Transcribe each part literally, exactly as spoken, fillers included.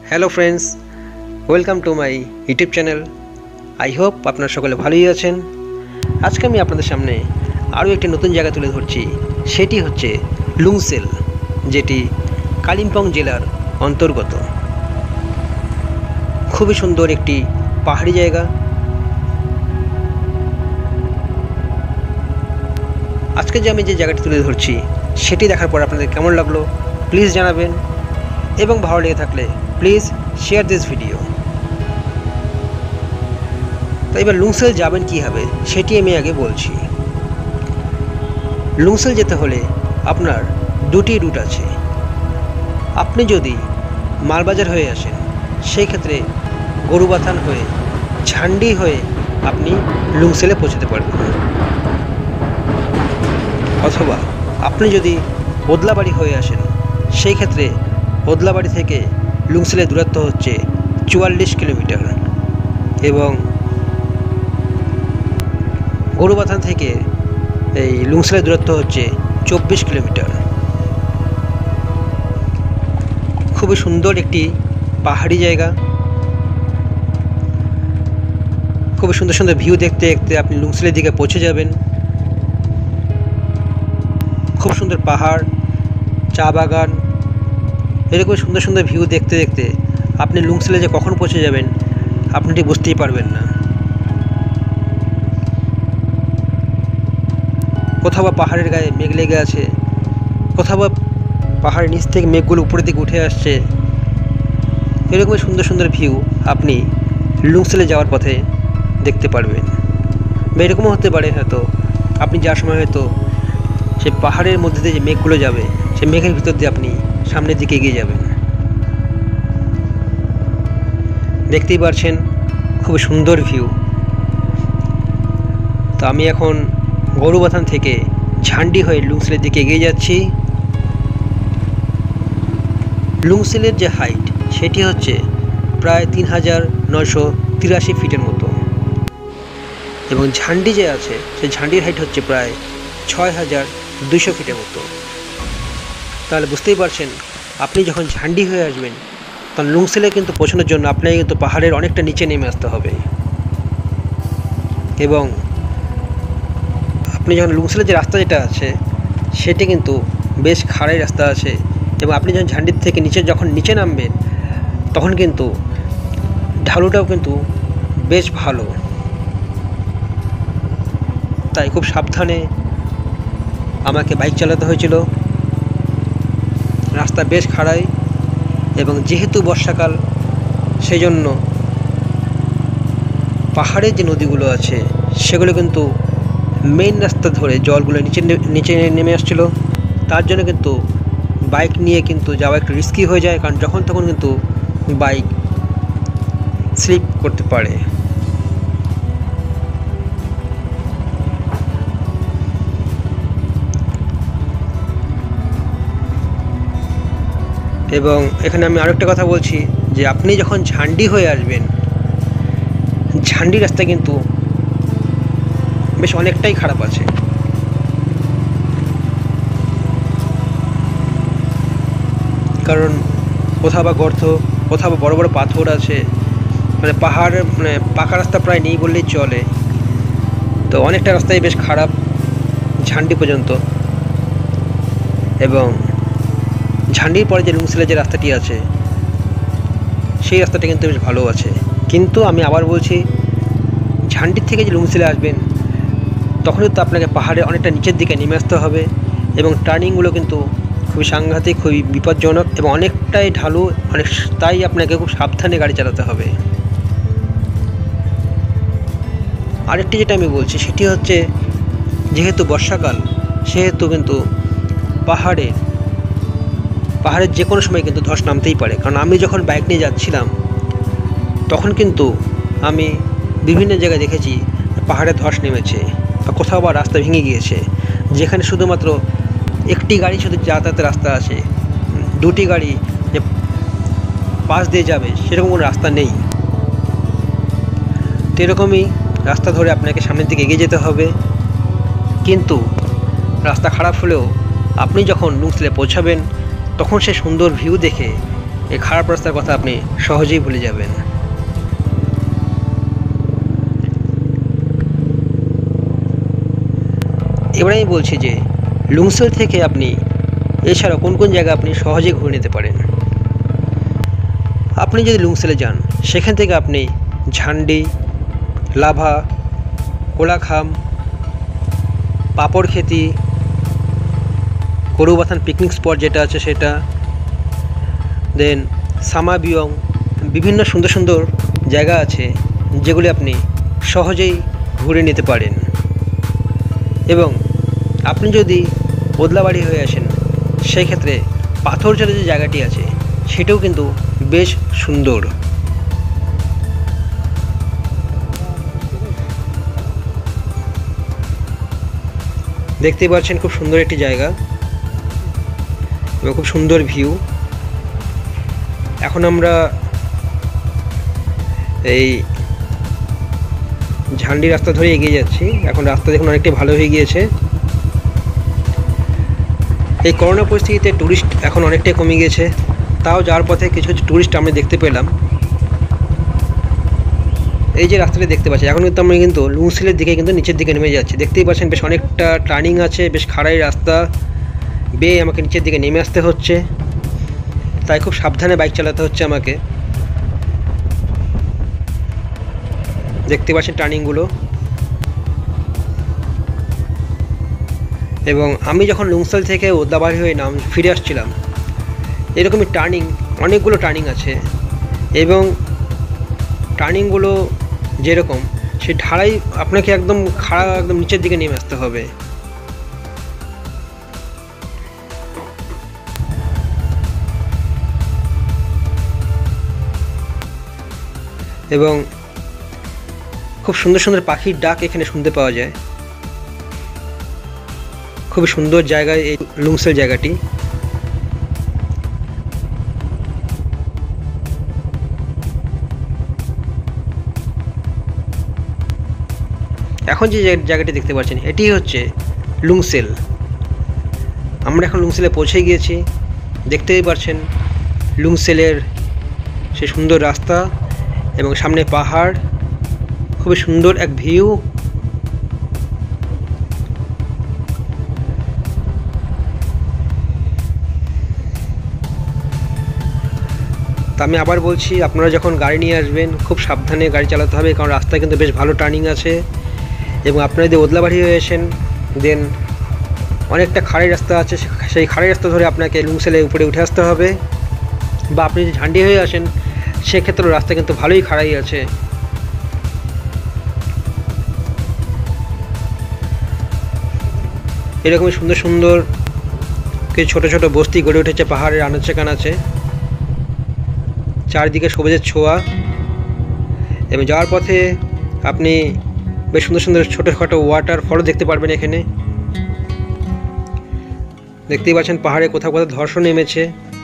Hello friends, welcome to my YouTube channel. I hope আপনারা সকলে ভালোই আছেন। আজকে আমি আপনাদের সামনে আরও একটি নতুন জায়গা তুলে ধরছি, সেটি হচ্ছে লুংসেল, যেটি কালিম্পং জেলার অন্তর্গত। খুবই সুন্দর একটি পাহাড়ি জায়গা। আজকে যে আমি যে জায়গাটি তুলে ধরছি সেটি দেখার পর আপনাদের কেমন লাগলো প্লিজ জানাবেন, এবং ভালো লেগে থাকলে প্লিজ শেয়ার দিস ভিডিও। তো এবার লুংসেল যাবেন কীভাবে সেটি আমি আগে বলছি। লুংসেল যেতে হলে আপনার দুটি রুট আছে। আপনি যদি মালবাজার হয়ে আসেন সেই ক্ষেত্রে গরুবাথান হয়ে ঝান্ডি হয়ে আপনি লুংসেলে পৌঁছতে পারবেন, অথবা আপনি যদি বদলাবাড়ি হয়ে আসেন সেই ক্ষেত্রে বদলাবাড়ি থেকে লুংসেলের দূরত্ব হচ্ছে চুয়াল্লিশ কিলোমিটার, এবং গরুবাথান থেকে এই লুংসেলের দূরত্ব হচ্ছে চব্বিশ কিলোমিটার। খুবই সুন্দর একটি পাহাড়ি জায়গা। খুবই সুন্দর সুন্দর ভিউ দেখতে দেখতে আপনি লুংসেলের দিকে পৌঁছে যাবেন। খুব সুন্দর পাহাড়, চা বাগান, এরকম সুন্দর সুন্দর ভিউ দেখতে দেখতে আপনি লুংসেলে যে কখন পৌঁছে যাবেন আপনি ঠিক বুঝতেই পারবেন না। কোথাও বা পাহাড়ের গায়ে মেঘ লেগে আছে, কোথাও বা পাহাড়ের নিচ থেকে মেঘগুলো উপরের দিকে উঠে আসছে। এরকমই সুন্দর সুন্দর ভিউ আপনি লুংসেলে যাওয়ার পথে দেখতে পারবেন। বা এরকমও হতে পারে হয়তো আপনি যাওয়ার সময় হয়তো সেই পাহাড়ের মধ্যে দিয়ে যে মেঘগুলো যাবে সেই মেঘের ভিতর দিয়ে আপনি সামনের দিকে এগিয়ে যাবেন। দেখতেই পারছেন খুব সুন্দর ভিউ। তো আমি এখন গরুবাথান থেকে ঝান্ডি হয়ে লুংসেলের দিকে এগিয়ে যাচ্ছি। লুংসেলের যে হাইট সেটি হচ্ছে প্রায় তিন হাজার নয়শো তিরাশি ফিটের মতো, এবং ঝান্ডি যে আছে সেই ঝান্ডির হাইট হচ্ছে প্রায় ছয় হাজার দুইশো ফিটের মতো। তাহলে বুঝতেই পারছেন আপনি যখন ঝান্ডি হয়ে আসবেন তখন লুংসেলে কিন্তু পৌঁছানোর জন্য আপনাকে কিন্তু পাহাড়ের অনেকটা নিচে নেমে আসতে হবে, এবং আপনি যখন লুংসেলের যে রাস্তা যেটা আছে সেটি কিন্তু বেশ খাড়াই রাস্তা আছে, এবং আপনি যখন ঝান্ডির থেকে নিচে যখন নিচে নামবেন তখন কিন্তু ঢালুটাও কিন্তু বেশ ভালো। তাই খুব সাবধানে আমাকে বাইক চালাতে হয়েছিল। রাস্তা বেশ খাড়াই, এবং যেহেতু বর্ষাকাল সেই জন্য পাহাড়ের যে নদীগুলো আছে সেগুলো কিন্তু মেইন রাস্তা ধরে জলগুলো নিচে নিচে নেমে আসছিল। তার জন্য কিন্তু বাইক নিয়ে কিন্তু যাওয়া একটু রিস্কি হয়ে যায়, কারণ যখন তখন কিন্তু বাইক স্লিপ করতে পারে। এবং এখানে আমি আরেকটা কথা বলছি যে আপনি যখন ঝান্ডি হয়ে আসবেন, ঝান্ডি রাস্তা কিন্তু বেশ অনেকটাই খারাপ আছে। কারণ কোথাও বা গর্ত, কোথাও বা বড় বড় পাথর আছে, মানে পাহাড় মানে পাকা রাস্তা প্রায় নেই বললেই চলে। তো অনেকটা রাস্তাই বেশ খারাপ ঝান্ডি পর্যন্ত, এবং ঝান্ডির পরে যে লুংসেলের যে রাস্তাটি আছে সেই রাস্তাটা কিন্তু বেশ ভালো আছে। কিন্তু আমি আবার বলছি, ঝান্ডির থেকে যে লুংসেলে আসবেন তখনই তো আপনাকে পাহাড়ে অনেকটা নিচের দিকে নেমে আসতে হবে, এবং টার্নিংগুলো কিন্তু খুবই সাংঘাতিক, খুবই বিপজ্জনক, এবং অনেকটাই ঢালু, অনেক তাই আপনাকে খুব সাবধানে গাড়ি চালাতে হবে। আরেকটি যেটা আমি বলছি সেটি হচ্ছে, যেহেতু বর্ষাকাল সেহেতু কিন্তু পাহাড়ে পাহাড়ের যে কোনো সময় কিন্তু ধস নামতেই পারে। কারণ আমি যখন বাইক নিয়ে যাচ্ছিলাম তখন কিন্তু আমি বিভিন্ন জায়গায় দেখেছি পাহাড়ে ধস নেমেছে, বা কোথাও বা রাস্তা ভেঙে গিয়েছে, যেখানে শুধুমাত্র একটি গাড়ি শুধু যাতায়াতের রাস্তা আছে, দুটি গাড়ি যে পাশ দিয়ে যাবে সেরকম কোনো রাস্তা নেই। তো এরকমই রাস্তা ধরে আপনাকে সামনের দিকে এগিয়ে যেতে হবে। কিন্তু রাস্তা খারাপ হলেও আপনি যখন লুংসেলে পৌঁছাবেন তখন সে সুন্দর ভিউ দেখে এই খারাপ রাস্তার কথা আপনি সহজেই ভুলে যাবেন। এবারে আমি বলছি যে লুংসেল থেকে আপনি এছাড়া কোন কোন জায়গা আপনি সহজে ঘুরে নিতে পারেন। আপনি যদি লুংসেলে যান সেখান থেকে আপনি ঝান্ডি, লাভা, কোলাখাম, পাপড়খেতি, গরুবাথান পিকনিক স্পট যেটা আছে সেটা, দেন সামাবিয়ং, বিভিন্ন সুন্দর সুন্দর জায়গা আছে যেগুলি আপনি সহজেই ঘুরে নিতে পারেন। এবং আপনি যদি বদলাবাড়ি হয়ে আসেন সেই ক্ষেত্রে পাথরঝাড়ে যে জায়গাটি আছে সেটাও কিন্তু বেশ সুন্দর। দেখতেই পাচ্ছেন খুব সুন্দর একটি জায়গা এবং খুব সুন্দর ভিউ। এখন আমরা এই ঝান্ডি রাস্তা ধরে এগিয়ে যাচ্ছি। এখন রাস্তা দেখুন অনেকটাই ভালো হয়ে গিয়েছে। এই করোনা পরিস্থিতিতে ট্যুরিস্ট এখন অনেকটাই কমে গিয়েছে, তাও যাওয়ার পথে কিছু কিছু ট্যুরিস্ট আমরা দেখতে পেলাম। এই যে রাস্তাটা দেখতে পাচ্ছি এখন কিন্তু আমরা কিন্তু লুংসেলের দিকে কিন্তু নিচের দিকে নেমে যাচ্ছি। দেখতেই পাচ্ছেন বেশ অনেকটা টার্নিং আছে, বেশ খাড়াই রাস্তা বেয়ে আমাকে নিচের দিকে নেমে আসতে হচ্ছে, তাই খুব সাবধানে বাইক চালাতে হচ্ছে আমাকে। দেখতে পাচ্ছেন টার্নিংগুলো। এবং আমি যখন লুংসেল থেকে ওদলাবাড়ি হয়ে নাম ফিরে আসছিলাম এরকমই টার্নিং, অনেকগুলো টার্নিং আছে এবং টার্নিংগুলো যেরকম সেই ঢালাই আপনাকে একদম খাড়া একদম নিচের দিকে নেমে আসতে হবে। এবং খুব সুন্দর সুন্দর পাখির ডাক এখানে শুনতে পাওয়া যায়। খুবই সুন্দর জায়গায় এই লুংসেল জায়গাটি। এখন যে জায়গাটি দেখতে পাচ্ছেন এটি হচ্ছে লুংসেল। আমরা এখন লুংসেলে পৌঁছে গিয়েছি। দেখতেই পাচ্ছেন লুংসেলের সে সুন্দর রাস্তা এবং সামনে পাহাড়, খুবই সুন্দর এক ভিউ। তা আমি আবার বলছি, আপনারা যখন গাড়ি নিয়ে আসবেন খুব সাবধানে গাড়ি চালাতে হবে, কারণ রাস্তায় কিন্তু বেশ ভালো টার্নিং আছে। এবং আপনারা যদি ওদলাবাড়ি হয়ে আসেন দেন অনেকটা খাড়াই রাস্তা আছে, সেই খাড়াই রাস্তা ধরে আপনাকে লুংসেলে উপরে উঠে আসতে হবে। বা আপনি যদি ঝান্ডি হয়ে আসেন সেক্ষেত্রেও রাস্তা কিন্তু ভালোই খাড়াই আছে। এরকমই সুন্দর সুন্দর কিছু ছোটো ছোটো বস্তি গড়ে উঠেছে পাহাড়ের আনাচে কানাচে, চারদিকে সবুজের ছোঁয়া। এবং যাওয়ার পথে আপনি বেশ সুন্দর সুন্দর ছোটোখাটো ওয়াটারফলও দেখতে পারবেন এখানে। দেখতেই পাচ্ছেন পাহাড়ে কোথাও কোথাও ধর্ষণ নেমেছে।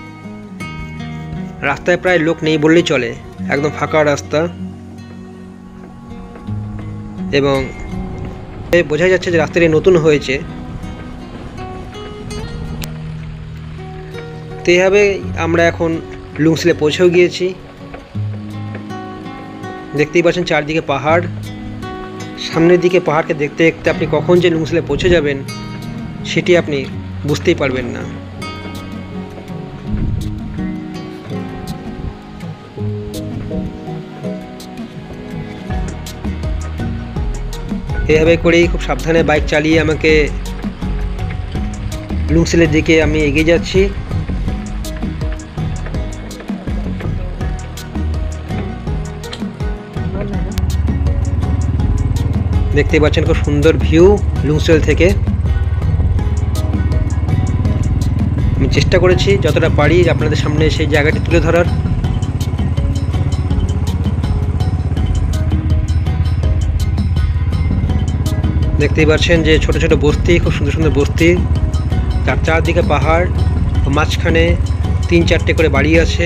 রাস্তায় প্রায় লোক নেই বললেই চলে, একদম ফাঁকা রাস্তা। এবং বোঝা যাচ্ছে যে রাস্তাটি নতুন হয়েছে। তো এইভাবে আমরা এখন লুংসেলে পৌঁছেও গিয়েছি। দেখতেই পাচ্ছেন চারদিকে পাহাড়, সামনের দিকে পাহাড়কে দেখতে দেখতে আপনি কখন যে লুংসেলে পৌঁছে যাবেন সেটি আপনি বুঝতেই পারবেন না। এভাবে করেই খুব সাবধানে বাইক চালিয়ে আমাকে লুংসেলের দিকে আমি এগিয়ে যাচ্ছি। দেখতে পাচ্ছেন খুব সুন্দর ভিউ লুংসেল থেকে। আমি চেষ্টা করেছি যতটা পারি আপনাদের সামনে সেই জায়গাটি তুলে ধরার। দেখতেই পাচ্ছেন যে ছোট ছোট বস্তি, খুব সুন্দর সুন্দর বস্তি, তার চারদিকে পাহাড়, মাঝখানে তিন চারটে করে বাড়ি আছে।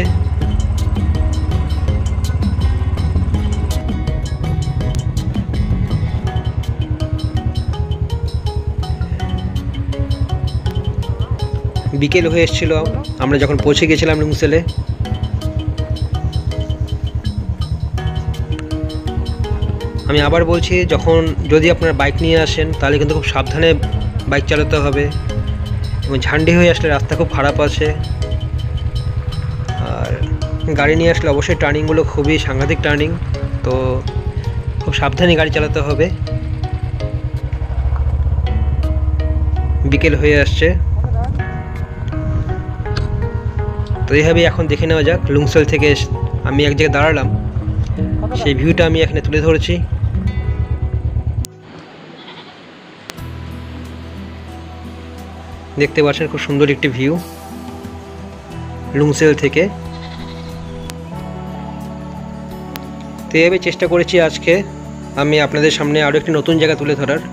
বিকেল হয়ে এসেছিল আমরা যখন পৌঁছে গেছিলাম লুংসেলে। আমি আবার বলছি, যখন যদি আপনারা বাইক নিয়ে আসেন তাহলে কিন্তু খুব সাবধানে বাইক চালাতে হবে, এবং ঝান্ডি হয়ে আসলে রাস্তা খুব খারাপ আছে। আর গাড়ি নিয়ে আসলে অবশ্যই টার্নিংগুলো খুবই সাংঘাতিক টার্নিং, তো খুব সাবধানে গাড়ি চালাতে হবে। বিকেল হয়ে আসছে, তো এইভাবেই এখন দেখে নেওয়া যাক। লুংসেল থেকে আমি এক জায়গায় দাঁড়ালাম, সেই ভিউটা আমি এখানে তুলে ধরেছি। দেখতে পাচ্ছেন খুব সুন্দর একটি ভিউ লুংসেল থেকে। তো এইভাবে চেষ্টা করেছি আজকে আমি আপনাদের সামনে আরও একটি নতুন জায়গা তুলে ধরার,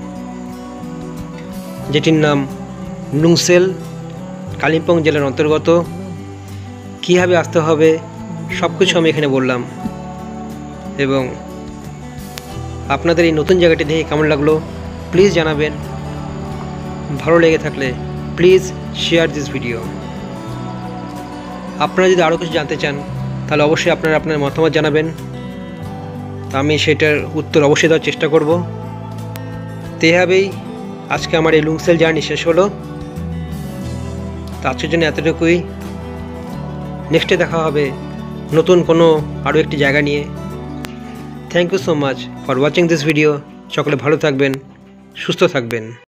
যেটির নাম লুংসেল, কালিম্পং জেলার অন্তর্গত। কীভাবে আসতে হবে সব কিছু আমি এখানে বললাম, এবং আপনাদের এই নতুন জায়গাটি দেখে কেমন লাগলো প্লিজ জানাবেন। ভালো লেগে থাকলে প্লিজ শেয়ার দিস ভিডিও। আপনারা যদি আরও কিছু জানতে চান তাহলে অবশ্যই আপনারা আপনার মতামত জানাবেন, তো আমি সেটার উত্তর অবশ্যই দেওয়ার চেষ্টা করব। তো এইভাবেই আজকে আমার এই লুংসেল জার্নি শেষ হলো। তো আজকের জন্য এতটুকুই। নেক্সটে দেখা হবে নতুন কোনো আরও একটি জায়গা নিয়ে। Thank you so much for watching this video. সকলে ভালো থাকবেন, সুস্থ থাকবেন।